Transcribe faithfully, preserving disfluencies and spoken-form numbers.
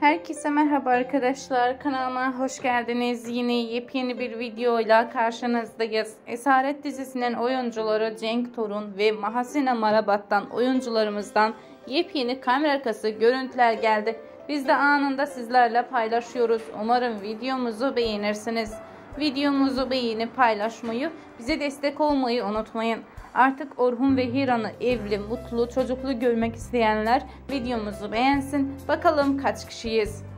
Herkese merhaba arkadaşlar, kanalıma hoş geldiniz. Yine yepyeni bir videoyla karşınızdayız. Esaret dizisinin oyuncuları Cenk Torun ve Mahsine Marabat'tan oyuncularımızdan yepyeni kamera arkası görüntüler geldi. Biz de anında sizlerle paylaşıyoruz. Umarım videomuzu beğenirsiniz. Videomuzu beğenip paylaşmayı, bize destek olmayı unutmayın. Artık Orhun ve Hiran'ı evli, mutlu, çocuklu görmek isteyenler videomuzu beğensin. Bakalım kaç kişiyiz?